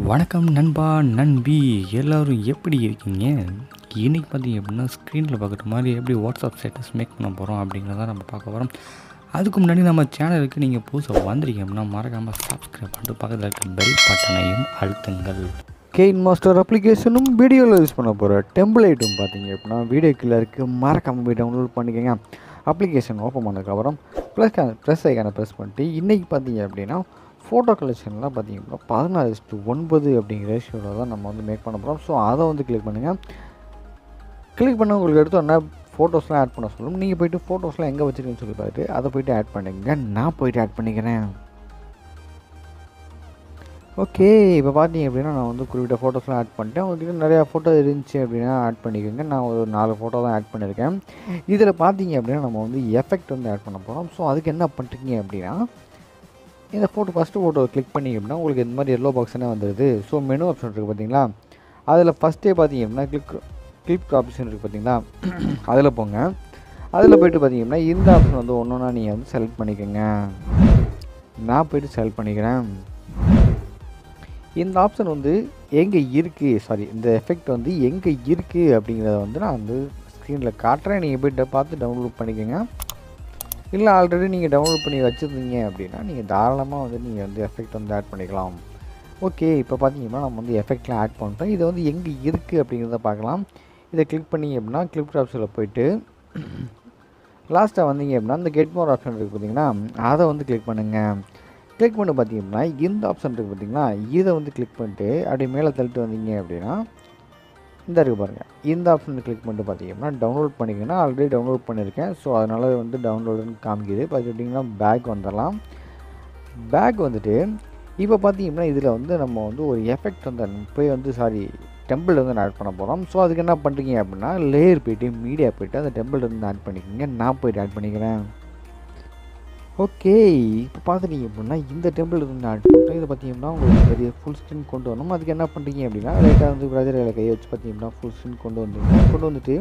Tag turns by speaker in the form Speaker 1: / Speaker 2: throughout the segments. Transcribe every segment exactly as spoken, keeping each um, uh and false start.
Speaker 1: வணக்கம் நண்பா நண்பி எல்லோரும் எப்படி இருக்கீங்க? இன்றைக்கி பார்த்தீங்க அப்படின்னா ஸ்க்ரீனில் பார்க்குற மாதிரி எப்படி வாட்ஸ்அப் ஸ்டேட்டஸ் மேக் பண்ண போகிறோம் அப்படிங்கிறத நம்ம பார்க்க போகிறோம். அதுக்கு முன்னாடி நம்ம சேனலுக்கு நீங்கள் புதுசாக வந்திருக்கீங்க அப்படின்னா மறக்காமல் சப்ஸ்கிரைப் பண்ணிட்டு பக்கத்தில் இருக்க பெல் பட்டனையும் அழுத்துங்கள்.
Speaker 2: kinemaster அப்ளிகேஷனும் வீடியோவில் யூஸ் பண்ண போகிற டெம்ப்ளேட்டும் பார்த்தீங்க அப்படின்னா வீடியோ கீழே இருக்குது, மறக்காமல் போய் டவுன்லோட் பண்ணிக்கோங்க. அப்ளிகேஷன் ஓப்பன் பண்ணதுக்கப்புறம் ப்ளஸ் ப்ளஸ் ஐக்கானை ப்ரெஸ் பண்ணிட்டு இன்றைக்கி பார்த்தீங்க அப்படின்னா ஃபோட்டோ கலெக்ஷன்லாம் பார்த்திங்க அப்படின்னா பதினாறு டு ஒன்பது அப்படிங்கிற ரேஷியோவில் தான் நம்ம வந்து மேக் பண்ண போகிறோம். ஸோ அதை வந்து கிளிக் பண்ணுங்கள். கிளிக் பண்ண உங்களுக்கு எடுத்தோன்னா ஃபோட்டோஸ்லாம் ஆட் பண்ண சொல்லும். நீங்கள் போய்ட்டு ஃபோட்டோஸ்லாம் எங்கே வச்சுருக்கேன்னு சொல்லி பார்த்துட்டு அதை போய்ட்டு ஆட் பண்ணிக்கங்க. நான் போய்ட்டு ஆட் பண்ணிக்கிறேன். ஓகே, இப்போ பார்த்தீங்க அப்படின்னா நான் வந்து குறிப்பிட்ட ஃபோட்டோஸ்லாம் ஆட் பண்ணிட்டேன். உங்கள்கிட்ட நிறையா ஃபோட்டோ இருந்துச்சு அப்படின்னா ஆட் பண்ணிக்கோங்க. நான் ஒரு நாலு ஃபோட்டோ தான் ஆட் பண்ணியிருக்கேன். இதில் பார்த்தீங்க அப்படின்னா நம்ம வந்து எஃபெக்ட் வந்து ஆட் பண்ண போகிறோம். ஸோ அதுக்கு என்ன பண்ணுறீங்க அப்படின்னா இந்த ஃபோட்டோ ஃபஸ்ட்டு ஃபோட்டோவை கிளிக் பண்ணிங்க அப்படின்னா உங்களுக்கு இந்த மாதிரி எல்லோ பாக்ஸ்னே வந்துடுது. ஸோ மெனு ஆப்ஷன் இருக்குது பார்த்தீங்களா, அதில் ஃபஸ்ட்டே பார்த்தீங்க அப்படின்னா கிளிக் கிளிக் ஆப்ஷன் இருக்குது பார்த்தீங்களா, அதில் போங்க. அதில் போய்ட்டு பார்த்தீங்கன்னா இந்த ஆப்ஷன் வந்து ஒன்று ஒன்றா நீங்கள் வந்து செலக்ட் பண்ணிக்கோங்க. நான் போய்ட்டு செலக்ட் பண்ணிக்கிறேன். இந்த ஆப்ஷன் வந்து எங்கே இருக்குது சாரி இந்த எஃபெக்ட் வந்து எங்கே இருக்குது அப்படிங்கிறத வந்து நான் வந்து ஸ்க்ரீனில் காட்டுறேன். நீங்கள் போய்ட்டு பார்த்து டவுன்லோட் பண்ணிக்கோங்க. இல்லை ஆல்ரெடி நீங்கள் டவுன்லோட் பண்ணி வச்சுருந்தீங்க அப்படின்னா நீங்கள் தாராளமாக வந்து நீங்கள் வந்து எஃபெக்ட் வந்து ஆட் பண்ணிக்கலாம். ஓகே, இப்போ பார்த்தீங்கன்னா நம்ம வந்து எஃபெக்ட்லாம் ஆட் பண்ணிட்டோம். இது வந்து எங்கே இருக்குது அப்படிங்கிறத பார்க்கலாம். இதை கிளிக் பண்ணிங்க அப்படின்னா கிளிக் ஆப்ஷனில் போய்ட்டு லாஸ்ட்டாக வந்தீங்க அப்படின்னா இந்த கெட் மோர் ஆப்ஷன் இருக்குது பார்த்தீங்கன்னா, அதை வந்து கிளிக் பண்ணுங்கள். கிளிக் பண்ணி பார்த்தீங்கன்னா இந்த ஆப்ஷன் இருக்குது பார்த்தீங்களா, இதை வந்து கிளிக் பண்ணிட்டு அப்படியே மேலே தள்ளிட்டு வந்தீங்க அப்படின்னா இந்த இருக்குது பாருங்கள், இந்த ஆப்ஷன் கிளிக் பண்ணிட்டு பார்த்தீங்கன்னா டவுன்லோட் பண்ணிங்கன்னா ஆல்ரெடி டவுன்லோட் பண்ணியிருக்கேன். ஸோ அதனால் வந்து டவுன்லோடுன்னு காமிக்குது. பார்த்துட்டிங்கன்னா பேக் வந்துடலாம். பேக் வந்துட்டு இப்போ பார்த்தீங்கன்னா இதில் வந்து நம்ம வந்து ஒரு எஃபெக்ட் வந்து போய் வந்து சாரி டெம்பிள் வந்து ஆட் பண்ண போகிறோம். ஸோ அதுக்கு என்ன பண்ணுறீங்க அப்படின்னா லேயர் போய்ட்டு மீடியா போய்ட்டு அந்த டெம்பிள் வந்து ஆட் பண்ணிக்கோங்க. நான் போய்ட்டு ஆட் பண்ணிக்கிறேன். ஓகே, இப்போ பார்த்துட்டிங்க அப்படின்னா இந்த டெம்பிள் வந்து ஆட் பண்ணிட்டோம். இதை பார்த்தீங்கன்னா உங்களுக்கு பெரிய ஃபுல் ஸ்க்ரீன் கொண்டு வரணும். அதுக்கு என்ன பண்ணுறீங்க அப்படின்னா லைட்டாக வந்து பிரதரில் கையை வச்சு பார்த்தீங்கன்னா ஃபுல் ஸ்க்ரீன் கொண்டு வந்துடுங்க. கொண்டு வந்துட்டு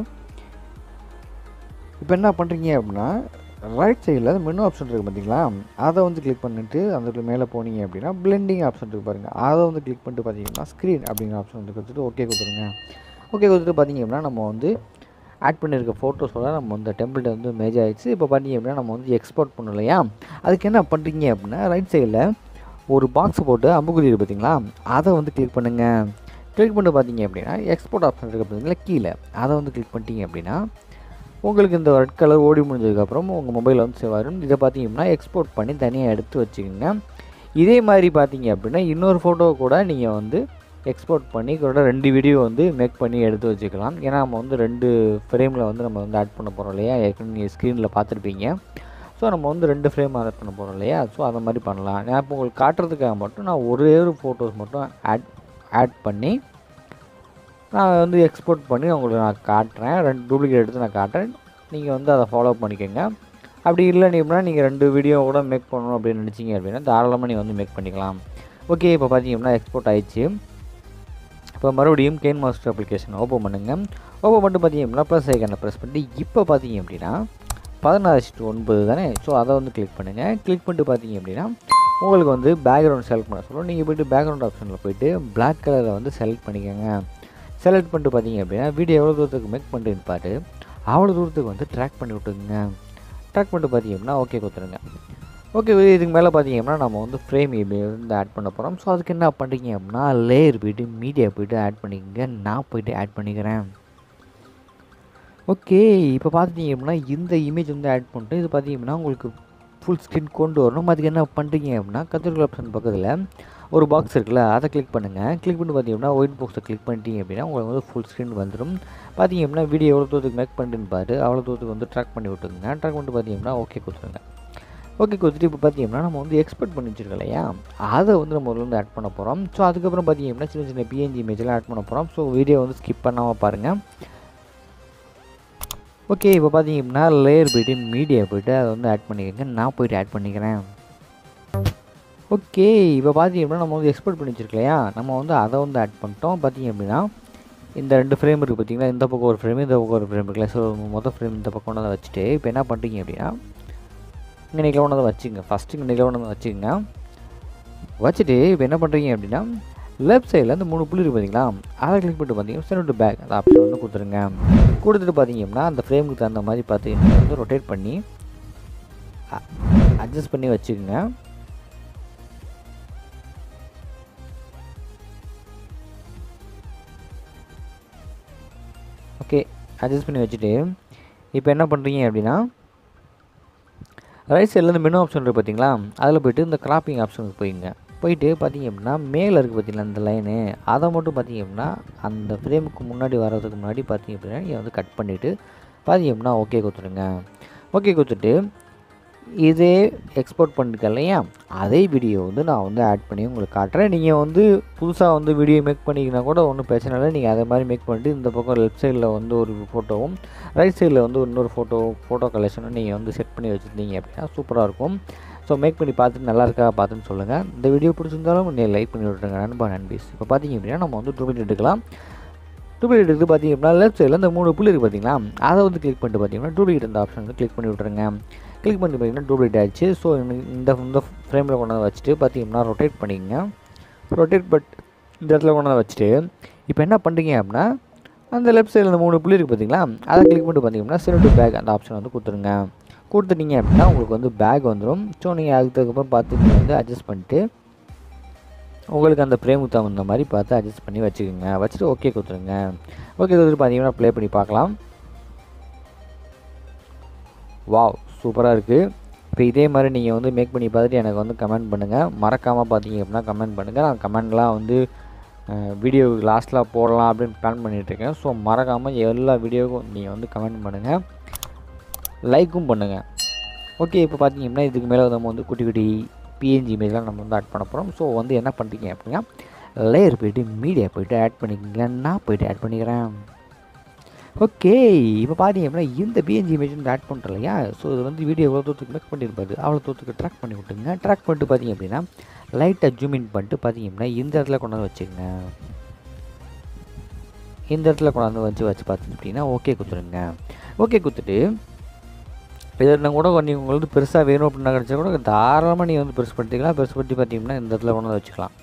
Speaker 2: இப்போ என்ன பண்ணுறீங்க அப்படின்னா ரைட் சைடில் மெனு ஆப்ஷன் இருக்குது பார்த்தீங்களா, அதை வந்து கிளிக் பண்ணிவிட்டு அந்த மேலே போனீங்க அப்படின்னா பிளெண்டிங் ஆப்ஷன் இருக்குது பாருங்கள், அதை வந்து கிளிக் பண்ணிட்டு பார்த்தீங்கன்னா ஸ்க்ரீன் அப்படிங்கிற ஆப்ஷன் வந்து கொடுத்துட்டு ஓகே கொடுத்துருங்க. ஓகே கொடுத்துட்டு பார்த்தீங்க அப்படின்னா நம்ம வந்து ஆட் பண்ணியிருக்க ஃபோட்டோஸோட நம்ம வந்து டெம்பிள்கிட்ட வந்து மேஜ் ஆகிடுச்சு. இப்போ பார்த்தீங்க அப்படின்னா நம்ம வந்து எக்ஸ்போர்ட் பண்ணணும் இல்லையா, அதுக்கு என்ன பண்ணுறீங்க அப்படின்னா ரைட் சைடில் ஒரு பாக்ஸ் போட்டு அம்புக்குறி இருக்குது பார்த்தீங்களா, அதை வந்து கிளிக் பண்ணுங்கள். கிளிக் பண்ணி பார்த்தீங்க அப்படின்னா எக்ஸ்போர்ட் ஆப்ஷன் இருக்குது பார்த்தீங்களா கீழே, அதை வந்து கிளிக் பண்ணிட்டீங்க அப்படின்னா உங்களுக்கு இந்த ரெட் கலர் ஓடி முடிஞ்சதுக்கப்புறம் உங்கள் மொபைலில் வந்து சேவ் ஆகிடும். இதை பார்த்தீங்க அப்படின்னா எக்ஸ்போர்ட் பண்ணி தனியாக எடுத்து வச்சுக்கோங்க. இதே மாதிரி பார்த்தீங்க அப்படின்னா இன்னொரு ஃபோட்டோ கூட நீங்கள் வந்து எக்ஸ்போர்ட் பண்ணி கூட ரெண்டு வீடியோ வந்து மேக் பண்ணி எடுத்து வச்சுக்கலாம். ஏன்னா நம்ம வந்து ரெண்டு ஃப்ரேமில் வந்து நம்ம வந்து ஆட் பண்ண போகிறோம் இல்லையா, ஏற்கனவே நீங்கள் ஸ்க்ரீனில் பார்த்துருப்பீங்க. ஸோ நம்ம வந்து ரெண்டு ஃப்ரேம் ஆட் பண்ண போகிறோம் இல்லையா, ஸோ அதை மாதிரி பண்ணலாம். நான் இப்போ உங்களுக்கு காட்டுறதுக்காக மட்டும் நான் ஒரே ஒரு ஃபோட்டோஸ் மட்டும் ஆட் ஆட் பண்ணி நான் வந்து எக்ஸ்போர்ட் பண்ணி உங்களுக்கு நான் காட்டுறேன். ரெண்டு டூப்ளிகேட் எடுத்து நான் காட்டுறேன். நீங்கள் வந்து அதை ஃபாலோ பண்ணிக்கோங்க. அப்படி இல்லை அப்படின்னா நீங்கள் ரெண்டு வீடியோ கூட மேக் பண்ணணும் அப்படின்னு நினச்சிங்க அப்படின்னா தாராளமாக நீங்கள் வந்து மேக் பண்ணிக்கலாம். ஓகே, இப்போ பார்த்தீங்க அப்படின்னா எக்ஸ்போர்ட் ஆயிடுச்சு. இப்போ மறுபடியும் kinemaster அப்ளிகேஷன் ஓப்பன் பண்ணுங்கள். ஓப்பன் பண்ணிட்டு பார்த்தீங்க அப்படின்னா ப்ளஸ் ஐக்கானை ப்ரெஸ் பண்ணிட்டு இப்போ பார்த்தீங்க அப்படின்னா பதினாறு டு ஒன்பது தானே, ஸோ அதை வந்து கிளிக் பண்ணுங்கள். கிளிக் பண்ணிட்டு பார்த்தீங்க அப்படின்னா உங்களுக்கு வந்து பேக்ரவுண்ட் செலக்ட் பண்ண சொல்லுவோம். நீங்கள் போய்ட்டு பேக்ரவுண்ட் ஆப்ஷனில் போய்ட்டு பிளாக் கலரில் வந்து செலக்ட் பண்ணிக்கோங்க. செலக்ட் பண்ணிட்டு பார்த்தீங்க அப்படின்னா வீடியோ எவ்வளோ தூரத்துக்கு மேக் பண்ணிட்டு இருப்பாரு அவ்வளோ தூரத்துக்கு வந்து ட்ராக் பண்ணி விட்டுருங்க. ட்ராக் பண்ணிட்டு பார்த்தீங்க அப்படின்னா ஓகே கொடுத்துருங்க. ஓகே, இதுக்கு மேலே பார்த்தீங்க அப்படின்னா நம்ம வந்து ஃப்ரேம் வந்து ஆட் பண்ண போகிறோம். ஸோ அதுக்கு என்ன பண்ணுறீங்க அப்படின்னா லேயர் போய்ட்டு மீடியா போய்ட்டு ஆட் பண்ணிக்கோங்க. நான் போய்ட்டு ஆட் பண்ணிக்கிறேன். ஓகே, இப்போ பார்த்துட்டிங்க அப்படின்னா இந்த இமேஜ் வந்து ஆட் பண்ணிட்டு இது பார்த்தீங்க அப்படின்னா உங்களுக்கு ஃபுல் ஸ்க்ரீன் கொண்டு வரணும். அதுக்கு என்ன பண்ணுறீங்க அப்படின்னா கத்திரிக்கோல் ஆப்ஷன் பக்கத்தில் ஒரு பாக்ஸ் இருக்குல்ல, அதை கிளிக் பண்ணுங்கள். கிளிக் பண்ணி பார்த்தீங்க அப்படின்னா ஒயிட் பாக்ஸை கிளிக் பண்ணிட்டீங்க அப்படின்னா உங்களுக்கு வந்து ஃபுல் ஸ்க்ரீன் வந்துடும். பார்த்தீங்க அப்படின்னா வீடியோ எவ்வளோ தூரத்துக்கு மேக் பண்ணிட்டுன்னு பாரு அவ்வளோ தூரத்துக்கு வந்து ட்ராக் பண்ணி விட்டுருங்க. ட்ராக் பண்ணிட்டு பார்த்தீங்க அப்படின்னா ஓகே கொடுத்துருங்க. ஓகே கொடுத்துட்டு இப்போ பார்த்தீங்கன்னா நம்ம வந்து எக்ஸ்போர்ட் பண்ணி வச்சுருக்கோம் இல்லையா, அதை வந்து நம்ம வந்து ஆட் பண்ண போகிறோம். ஸோ அதுக்கப்புறம் பார்த்தீங்க அப்படின்னா சின்ன சின்ன பிஎன்ஜி இமேஜெலாம் ஆட் பண்ண போகிறோம். ஸோ வீடியோ வந்து ஸ்கிப் பண்ணாமல் பாருங்கள். ஓகே, இப்போ பார்த்தீங்க அப்படின்னா லேயர் போய்ட்டு மீடியா போய்ட்டு அதை வந்து ஆட் பண்ணிக்கோங்க. நான் போய்ட்டு ஆட் பண்ணிக்கிறேன். ஓகே, இப்போ பார்த்தீங்க அப்படின்னா நம்ம வந்து எக்ஸ்போர்ட் பண்ணி வச்சுருக்கோம் இல்லையா, நம்ம வந்து அதை வந்து ஆட் பண்ணிட்டோம். பார்த்தீங்க அப்படின்னா இந்த ரெண்டு ஃப்ரேம் இருக்குது பார்த்தீங்கன்னா, இந்த பக்கம் ஒரு ஃப்ரேம் இந்த பக்கம் ஒரு ஃப்ரேம் இருக்குல்ல, ஸோ மொதல் ஃப்ரேம் இந்த பக்கம் கொண்டு வச்சுட்டு இப்போ என்ன பண்ணுறீங்க அப்படின்னா இங்கே நிகழ்வு ஒன்று வச்சுங்க. ஃபஸ்ட்டு இங்கே நிகழ்வு ஒன்று வச்சுக்கோங்க. வச்சுட்டு இப்போ என்ன பண்ணுறீங்க அப்படின்னா லெஃப்ட் சைடில் அந்த மூணு புள்ளி இருக்குது பார்த்தீங்களா, அதை கிளிக் பண்ணிட்டு பார்த்தீங்கன்னா சென்ட் டு பேக் அந்த ஆப்ஷன் வந்து கொடுத்துருங்க. கொடுத்துட்டு பார்த்தீங்கன்னா அந்த ஃப்ரேமுக்கு தகுந்த மாதிரி பார்த்தீங்கன்னா வந்து ரொட்டேட் பண்ணி அட்ஜஸ்ட் பண்ணி வச்சுக்கோங்க. ஓகே, அட்ஜஸ்ட் பண்ணி வச்சுட்டு இப்போ என்ன பண்ணுறீங்க அப்படின்னா ரைட் சைடில் இந்த மெனு ஆப்ஷன் இருக்குது பார்த்தீங்களா, அதில் போய்ட்டு இந்த கிராப்பிங் ஆப்ஷனுக்கு போயிங்க. போயிட்டு பார்த்தீங்க அப்படின்னா மேலே இருக்குது பார்த்தீங்களா இந்த லைனு, அதை மட்டும் பார்த்தீங்க அப்படின்னா அந்த ஃப்ரேமுக்கு முன்னாடி வர்றதுக்கு முன்னாடி பார்த்தீங்க அப்படின்னா நீங்கள் வந்து கட் பண்ணிவிட்டு பார்த்தீங்க அப்படின்னா ஓகே கொடுத்துருங்க. ஓகே கொடுத்துட்டு இதே எக்ஸ்போர்ட் பண்ணிருக்கேன் இல்லையா, அதே வீடியோ வந்து நான் வந்து ஆட் பண்ணி உங்களுக்கு காட்டுறேன். நீங்கள் வந்து புதுசாக வந்து வீடியோ மேக் பண்ணிங்கன்னா கூட ஒன்றும் பிரச்சனை இல்லை. நீங்கள் அதே மாதிரி மேக் பண்ணிட்டு இந்த பக்கம் லெஃப்ட் சைடில் வந்து ஒரு ஃபோட்டோவும் ரைட் சைடில் வந்து இன்னொரு ஃபோட்டோ ஃபோட்டோ கலெக்ஷனும் நீங்கள் வந்து செட் பண்ணி வச்சுருந்தீங்க அப்படின்னா சூப்பராக இருக்கும். ஸோ மேக் பண்ணி பார்த்துட்டு நல்லா இருக்கா பார்த்துன்னு சொல்லுங்கள். இந்த வீடியோ பிடிச்சிருந்தாலும் நீங்கள் லைக் பண்ணி விட்ருங்க நண்பா நண்பீஸ். இப்போ பார்த்தீங்க அப்படின்னா நம்ம வந்து டூப்ளிகேட் எடுக்கலாம். டூப்ளிகேட் எடுத்து பார்த்தீங்க அப்படின்னா லெஃப்ட் சைடில் இந்த மூணு புள்ளி இருக்குது பார்த்தீங்களா, அதை வந்து கிளிக் பண்ணிட்டு பார்த்தீங்கன்னா டூப்ளிகேட் அந்த ஆப்ஷன் வந்து கிளிக் பண்ணி விட்ருங்க. கிளிக் பண்ணி பார்த்தீங்கன்னா டூப்ளிகேட் ஆகிடுச்சு. ஸோ இந்த இந்த ஃப்ரேமில் கொண்டு வந்து வச்சுட்டு பார்த்தீங்கன்னா ரொட்டேட் பண்ணிக்கங்க. ரொட்டேட் பட் இந்த இடத்துல கொண்டு வந்து வச்சுட்டு இப்போ என்ன பண்ணுறீங்க அப்படின்னா அந்த லெஃப்ட் சைடில் இந்த மூணு புள்ளி இருக்குது பார்த்தீங்களா, அதை கிளிக் பண்ணிட்டு பார்த்தீங்கன்னா சென்ட் டு பேக் அந்த ஆப்ஷன் வந்து கொடுத்துருங்க. கொடுத்துட்டீங்க அப்படின்னா உங்களுக்கு வந்து பேக் வந்துடும். ஸோ நீங்கள் அதுக்கப்புறம் பார்த்து நீங்கள் வந்து அட்ஜஸ்ட் பண்ணிட்டு உங்களுக்கு அந்த ஃப்ரேமுக்கு தகுந்த மாதிரி பார்த்து அட்ஜஸ்ட் பண்ணி வச்சுக்கோங்க. வச்சுட்டு ஓகே கொடுத்துருங்க. ஓகே கொடுத்துட்டு பார்த்தீங்கன்னா ப்ளே பண்ணி பார்க்கலாம். வாவ், சூப்பராக இருக்குது. இப்போ இதே மாதிரி நீங்கள் வந்து மேக் பண்ணி பார்த்துட்டு எனக்கு வந்து கமெண்ட் பண்ணுங்கள். மறக்காமல் பார்த்தீங்க அப்படின்னா கமெண்ட் பண்ணுங்கள். நான் கமெண்ட்லாம் வந்து வீடியோ லாஸ்ட்டில் போடலாம் அப்படின்னு பிளான் பண்ணிகிட்ருக்கேன். ஸோ மறக்காமல் எல்லா வீடியோவுக்கும் நீங்கள் வந்து கமெண்ட் பண்ணுங்கள், லைக்கும் பண்ணுங்கள். ஓகே, இப்போ பார்த்தீங்க அப்படின்னா இதுக்கு மேலே நம்ம வந்து குட்டி குட்டி பிஎன்ஜி இமேஜ்லாம் நம்ம வந்து ஆட் பண்ண போகிறோம். ஸோ வந்து என்ன பண்ணுறீங்க அப்படின்னா லேயர் போய்ட்டு மீடியா போய்ட்டு ஆட் பண்ணிக்கிங்க. நான் போய்ட்டு ஆட் பண்ணிக்கிறேன். ஓகே, இப்போ பார்த்தீங்க அப்படின்னா இந்த பிஎன்ஜி இமேஜ் வந்து ஆட் பண்ணுறோம் இல்லையா, ஸோ இது வந்து வீடியோ எவ்வளோ தூரத்துக்கு மேக் பண்ணியிருப்பாரு அவ்வளோ தூரத்துக்கு ட்ராக் பண்ணி விட்டுங்க. ட்ராக் பண்ணிட்டு பார்த்தீங்க அப்படின்னா லைட்டாக ஜூம் இன் பண்ணிட்டு பார்த்தீங்க அப்படின்னா இந்த இடத்துல கொண்டாந்து வச்சுக்கோங்க. இந்த இடத்துல கொண்டாந்து வச்சு வச்சு பார்த்துட்டு அப்படின்னா ஓகே கொடுத்துருங்க. ஓகே கொடுத்துட்டு இதில் கூட நீங்கள் உங்களுக்கு பெருசாக வேணும் அப்படின்னா கிடச்சா கூட தாராளமாக நீங்கள் வந்து பெருசு படுத்திக்கலாம். பெருசு படுத்தி பார்த்தீங்கன்னா இந்த இடத்துல கொண்டு வந்து வச்சுக்கலாம்.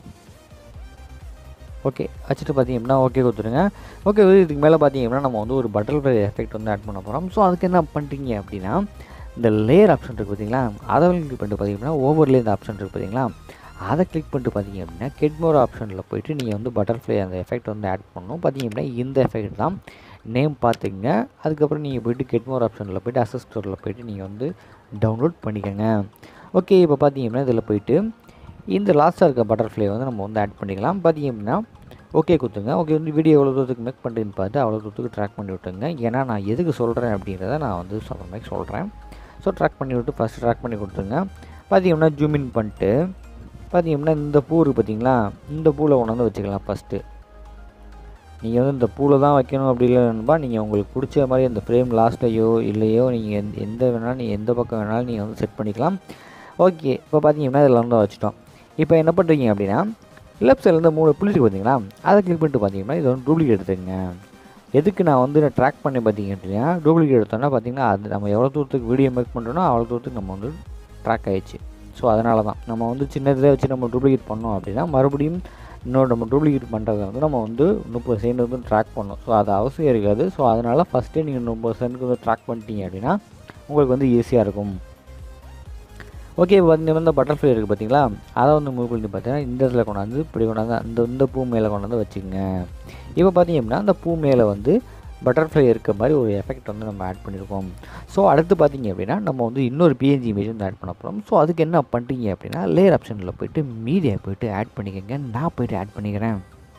Speaker 2: ஓகே வச்சுட்டு பார்த்தீங்க அப்படின்னா ஓகே கொடுத்துருங்க. ஓகே, இதுக்கு மேலே பார்த்தீங்க அப்படின்னா நம்ம வந்து ஒரு பட்டர்ஃப்ளை எஃபெக்ட் வந்து ஆட் பண்ண போகிறோம். ஸோ அதுக்கு என்ன பண்ணுறீங்க அப்படின்னா இந்த லேயர் ஆப்ஷன் இருக்குது பார்த்தீங்களா, அதை கிளிக் பண்ணிட்டு பார்த்தீங்க அப்படின்னா ஓவர்லே இந்த ஆப்ஷன் இருக்குது பார்த்தீங்களா, அதை கிளிக் பண்ணிட்டு பார்த்தீங்க அப்படின்னா கெட் மோர் ஆப்ஷனில் போய்ட்டு நீங்கள் வந்து பட்டர்ஃப்ளை அந்த எஃபெக்ட் வந்து ஆட் பண்ணணும். பார்த்தீங்க அப்படின்னா இந்த எஃபெக்ட் தான் நேம் பார்த்துக்குங்க. அதுக்கப்புறம் நீங்கள் போய்ட்டு கெட் மோர் ஆப்ஷனில் போய்ட்டு அசஸ் ஸ்டோரில் போய்ட்டு நீங்கள் வந்து டவுன்லோட் பண்ணிக்கோங்க. ஓகே, இப்போ பார்த்தீங்க அப்படின்னா இதில் போய்ட்டு இந்த லாஸ்ட்டாக இருக்க பட்டர்ஃப்ளை வந்து நம்ம வந்து ஆட் பண்ணிக்கலாம். பார்த்தீங்க அப்படின்னா ஓகே கொடுத்துங்க. ஓகே வந்து வீடியோ எவ்வளோ தூரத்துக்கு மேக் பண்ணுறேன்னு பார்த்து அவ்வளோ தூரத்துக்கு ட்ராக் பண்ணி விட்டுருங்க. ஏன்னா நான் எதுக்கு சொல்கிறேன் அப்படின்றத நான் வந்து சொல்கிற மாதிரி சொல்கிறேன். ஸோ ட்ராக் பண்ணி விட்டு ஃபஸ்ட்டு ட்ராக் பண்ணி கொடுத்துருங்க. பார்த்தீங்க அப்படின்னா ஜூம் இன் பண்ணிட்டு பார்த்தீங்க அப்படின்னா இந்த பூ இருக்குது பார்த்தீங்களா, இந்த பூவில் கொண்டாந்து வச்சுக்கலாம். ஃபஸ்ட்டு நீங்கள் வந்து இந்த பூவில் தான் வைக்கணும் அப்படி இல்லைன்பா, நீங்கள் உங்களுக்கு பிடிச்ச மாதிரி அந்த ஃப்ரேம் லாஸ்ட்லையோ இல்லையோ நீங்கள் எந்த எந்த வேணாலும் நீங்கள் எந்த பக்கம் வேணாலும் நீங்கள் வந்து செட் பண்ணிக்கலாம். ஓகே, இப்போ பார்த்தீங்க அப்படின்னா இதில் வந்து வச்சுட்டோம். இப்போ என்ன பண்ணுறீங்க அப்படின்னா லெஃப்ட் சைடில் இருந்து மூணு புள்ளி பார்த்தீங்களா, அதை கிளிக் பண்ணிட்டு பார்த்தீங்கன்னா இது வந்து டூப்ளிகேட் எடுத்துங்க. எதுக்கு நான் வந்து நான் ட்ராக் பண்ணி பார்த்தீங்க அப்படின்னா டூப்ளிகேட் எடுத்தோன்னா பார்த்தீங்கன்னா அது நம்ம எவ்வளோ தூரத்துக்கு வீடியோ மேக் பண்ணுறோன்னா அவ்வளோ தூரத்துக்கு நம்ம வந்து ட்ராக் ஆகிடுச்சு. ஸோ அதனால தான் நம்ம வந்து சின்னதில் வச்சு நம்ம டூப்ளிகேட் பண்ணோம் அப்படின்னா மறுபடியும் இன்னொரு நம்ம டூப்ளிகேட் பண்ணுறத வந்து நம்ம வந்து முப்பது செகண்ட் வந்து ட்ராக் பண்ணோம். ஸோ அது அவசியம் இருக்காது. ஸோ அதனால் ஃபஸ்ட்டே நீங்கள் முப்பது செகண்டுக்கு வந்து ட்ராக் பண்ணிட்டீங்க அப்படின்னா உங்களுக்கு வந்து ஈஸியாக இருக்கும். ஓகே, வந்து இந்த பட்டர்ஃப்ளை இருக்குது பார்த்தீங்களா, அதை வந்து மூவ் பண்ணி பார்த்தீங்கன்னா இந்த இடத்துல கொண்டாந்து இப்படி கொண்டாந்து அந்த இந்த பூ மேலே கொண்டாந்து வச்சுக்கோங்க. இப்போ பார்த்தீங்க அப்படின்னா அந்த பூ மேலே வந்து பட்டர்ஃப்ளை இருக்க மாதிரி ஒரு எஃபெக்ட் வந்து நம்ம ஆட் பண்ணியிருக்கோம். ஸோ அடுத்து பார்த்தீங்க அப்படின்னா நம்ம வந்து இன்னொரு பிஎன்ஜி இமேஜ் வந்து ஆட் பண்ண போகிறோம். ஸோ அதுக்கு என்ன பண்ணுறீங்க அப்படின்னா லேயர் ஆப்ஷனில் போய்ட்டு மீடியா போய்ட்டு ஆட் பண்ணிக்கோங்க. நான் போய்ட்டு ஆட் பண்ணிக்கிறேன்.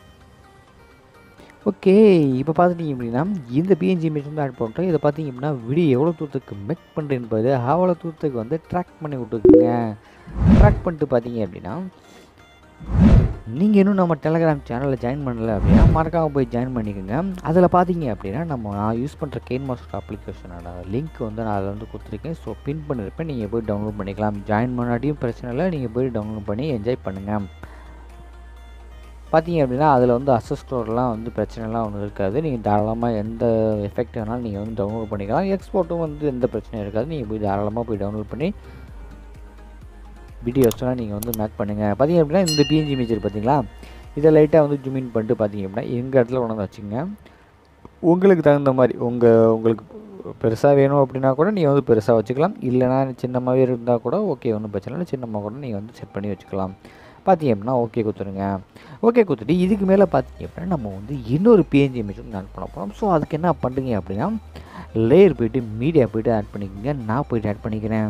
Speaker 2: ஓகே, இப்போ பார்த்துட்டிங்க அப்படின்னா இந்த பிஎன்ஜி இமேஜ் வந்து ஆட் பண்ணுறோம். இதை பார்த்தீங்க அப்படின்னா வீடியோ எவ்வளோ தூரத்துக்கு மேக் பண்ணுறேன்னு பார்த்து அவ்வளோ தூரத்துக்கு வந்து ட்ராக் பண்ணி விட்டுக்குங்க. ட்ராக் பண்ணிட்டு பார்த்தீங்க அப்படின்னா நீங்கள் இன்னும் நம்ம டெலகிராம் சேனலில் ஜாயின் பண்ணலை அப்படின்னா மறக்காமல் போய் ஜாயின் பண்ணிக்கோங்க. அதில் பார்த்தீங்க அப்படின்னா நம்ம நான் யூஸ் பண்ணுற kinemaster அப்ளிகேஷனோட லிங்க் வந்து நான் அதில் வந்து கொடுத்துருக்கேன். ஸோ பின் பண்ணியிருப்பேன், நீங்கள் போய் டவுன்லோட் பண்ணிக்கலாம். ஜாயின் பண்ணாட்டியும் பிரச்சனை இல்லை, நீங்கள் போய் டவுன்லோட் பண்ணி என்ஜாய் பண்ணுங்கள். பார்த்தீங்க அப்படின்னா அதில் வந்து அசஸ் ஸ்டோர்லாம் வந்து பிரச்சனைலாம் ஒன்றும் இருக்காது. நீங்கள் தாராளமாக எந்த எஃபெக்ட் வேணாலும் நீங்கள் வந்து டவுன்லோட் பண்ணிக்கலாம். எக்ஸ்போர்ட்டும் வந்து எந்த பிரச்சனையும் இருக்காது. நீங்கள் போய் தாராளமாக போய் டவுன்லோட் பண்ணி வீடியோஸ்லாம் நீங்கள் வந்து மேக் பண்ணுங்கள். பார்த்தீங்க அப்படின்னா இந்த பிஎன்ஜி இமேஜ் பார்த்தீங்களா, இதை லைட்டாக வந்து ஜூம் இன் பண்ணிட்டு பார்த்தீங்க அப்படின்னா எங்கள் இடத்துல கொண்டு வந்து வச்சுங்க. உங்களுக்கு தகுந்த மாதிரி உங்கள் உங்களுக்கு பெருசாக வேணும் அப்படின்னா கூட நீங்கள் வந்து பெருசாக வச்சுக்கலாம். இல்லைனா சின்னமாகவே இருந்தால் கூட ஓகே, ஒன்றும் பிரச்சனை இல்லை. சின்னமாக கூட நீங்கள் வந்து செட் பண்ணி வச்சுக்கலாம். பார்த்தீங்க அப்படின்னா ஓகே கொடுத்துருங்க. ஓகே கொடுத்துட்டு இதுக்கு மேலே பார்த்தீங்க அப்படின்னா நம்ம வந்து இன்னொரு பிஎன்ஜி இமேஜ் வந்து ஆட் பண்ண போகிறோம். ஸோ அதுக்கு என்ன பண்ணுறீங்க அப்படின்னா லேயர் போய்ட்டு மீடியா போய்ட்டு ஆட் பண்ணிக்கோங்க. நான் போய்ட்டு ஆட் பண்ணிக்கிறேன்.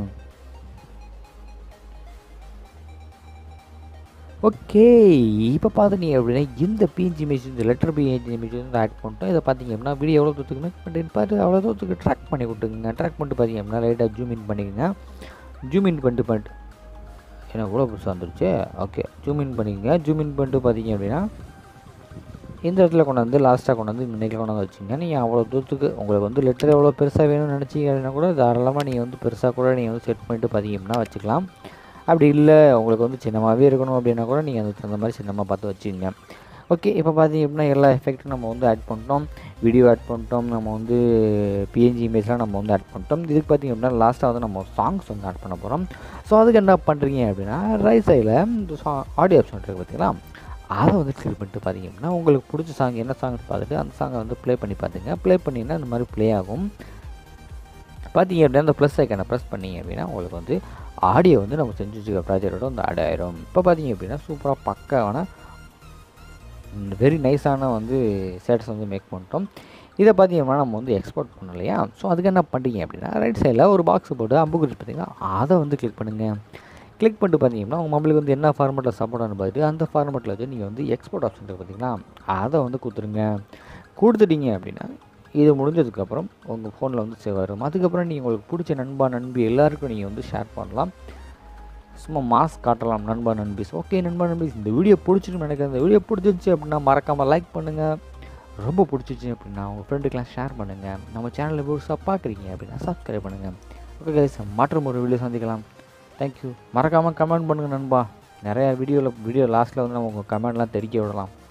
Speaker 2: ஓகே, இப்போ பார்த்துட்டீங்க அப்படின்னா இந்த பிஎன்ஜி இமேஜ் இந்த லெட்டர் பிஎன்ஜி இமேஜ் வந்து ஆட் பண்ணிட்டோம். இதை பார்த்தீங்க அப்படின்னா வீடியோ எவ்வளோ தூரத்துக்கு மேக் பண்ணிட்டு பார்த்து அவ்வளோ தூரத்துக்கு ட்ராக் பண்ணி கொடுத்துங்க. ட்ராக் பண்ணிட்டு பார்த்தீங்க அப்படின்னா லைட்டாக ஜூம் இன் பண்ணிக்கோங்க. ஜூம் இன் பண்ணிட்டு பண்ணிட்டு ஏன்னா இவ்வளோ புதுசாக வந்துருச்சு. ஓகே, ஜூம் இன் பண்ணிக்கோங்க. ஜூம் இன் பண்ணிட்டு பார்த்தீங்க அப்படின்னா இந்த இடத்துல கொண்டு வந்து லாஸ்ட்டாக கொண்டு வந்து இந்த நெக்கில் கொண்டு வந்து வச்சுங்க. நீங்கள் அவ்வளோ தூரத்துக்கு உங்களுக்கு வந்து லெட்டர் எவ்வளோ பெருசாக வேணும்னு நினச்சிங்க அப்படின்னா கூட தாராளமாக நீங்கள் வந்து பெருசாக கூட நீங்கள் வந்து செட் பண்ணிட்டு பார்த்தீங்க அப்படின்னா வச்சுக்கலாம். அப்படி இல்லை உங்களுக்கு வந்து சின்னமாகவே இருக்கணும் அப்படின்னா கூட நீங்கள் அதுக்கு தகுந்த மாதிரி சின்னமாக பார்த்து வச்சுக்கோங்க. ஓகே, இப்போ பார்த்தீங்க அப்படின்னா எல்லா எஃபெக்ட்டும் நம்ம வந்து ஆட் பண்ணிட்டோம். வீடியோ ஆட் பண்ணிட்டோம். நம்ம வந்து பிஎன்ஜி இமேஜ்லாம் நம்ம வந்து ஆட் பண்ணிட்டோம். இதுக்கு பார்த்தீங்க அப்படின்னா லாஸ்ட்டாக வந்து நம்ம சாங்ஸ் வந்து ஆட் பண்ண போகிறோம். ஸோ அதுக்கு என்ன பண்ணுறீங்க அப்படின்னா ரைட் சைடில் இந்த சா ஆடியோ ஆப்ஷன் இருக்குது பார்த்தீங்களா, அதை வந்து கிளிக் பண்ணிட்டு பார்த்தீங்க அப்படின்னா உங்களுக்கு பிடிச்ச சாங் என்ன சாங்ஸ் பார்த்துட்டு அந்த சாங்கை வந்து ப்ளே பண்ணி பார்த்துங்க. ப்ளே பண்ணிங்கன்னா இந்த மாதிரி ப்ளே ஆகும். பார்த்தீங்க அப்படின்னா அந்த ப்ளஸ் ஐக்கனை ப்ரெஸ் பண்ணிங்க அப்படின்னா உங்களுக்கு வந்து ஆடியோ வந்து நம்ம செஞ்சு வச்சுக்க ப்ராஜெக்டோட வந்து ஆட் ஆயிரும். இப்போ பார்த்தீங்க அப்படின்னா சூப்பராக பக்காவான வெரி நைஸான வந்து ஸ்டேட்டஸ் வந்து மேக் பண்ணிட்டோம். இதை பார்த்தீங்க அப்படின்னா நம்ம வந்து எக்ஸ்போர்ட் பண்ணோம் இல்லையா. ஸோ அதுக்கு என்ன பண்ணுறீங்க அப்படின்னா ரைட் சைடில் ஒரு பாக்ஸ் போட்டு அம்புக்குறிச்சு பார்த்தீங்கன்னா அதை வந்து கிளிக் பண்ணுங்கள். கிளிக் பண்ணிட்டு பார்த்தீங்கன்னா உங்கள் மொபைலுக்கு வந்து என்ன ஃபார்மெட்டில் சப்போர்ட் ஆனு பார்த்துட்டு அந்த ஃபார்மெட்டில் வச்சு நீங்கள் வந்து எக்ஸ்போர்ட் ஆப்ஷன் இருக்குது பார்த்தீங்கன்னா அதை வந்து கொடுத்துருங்க. கொடுத்துட்டீங்க அப்படின்னா இது முடிஞ்சதுக்கப்புறம் உங்கள் ஃபோனில் வந்து சேவ் வரும். அதுக்கப்புறம் நீங்கள் உங்களுக்கு பிடிச்ச நண்பா நண்பி எல்லாருக்கும் நீங்கள் வந்து ஷேர் பண்ணலாம். சும்மா மாஸ்க் காட்டலாம் நண்பா நண்பிஸ். ஓகே நண்பா நண்பிஸ், இந்த வீடியோ பிடிச்சிருன்னு நினைக்கிறேன். இந்த வீடியோ பிடிச்சிருச்சு அப்படின்னா மறக்காமல் லைக் பண்ணுங்கள். ரொம்ப பிடிச்சிச்சு அப்படின்னா உங்கள் ஃப்ரெண்டுக்கெலாம் ஷேர் பண்ணுங்கள். நம்ம சேனலில் புதுசாக பார்க்குறீங்க அப்படின்னா சப்ஸ்கிரைப் பண்ணுங்கள். ஓகே கைஸ், மற்றும் ஒரு வீடியோ சந்திக்கலாம். தேங்க்யூ. மறக்காமல் கமெண்ட் பண்ணுங்கள் நண்பா. நிறையா வீடியோவில் வீடியோ லாஸ்ட்டில் வந்து நம்ம உங்கள் கமெண்ட்லாம் தெரிவிக்க விடலாம்.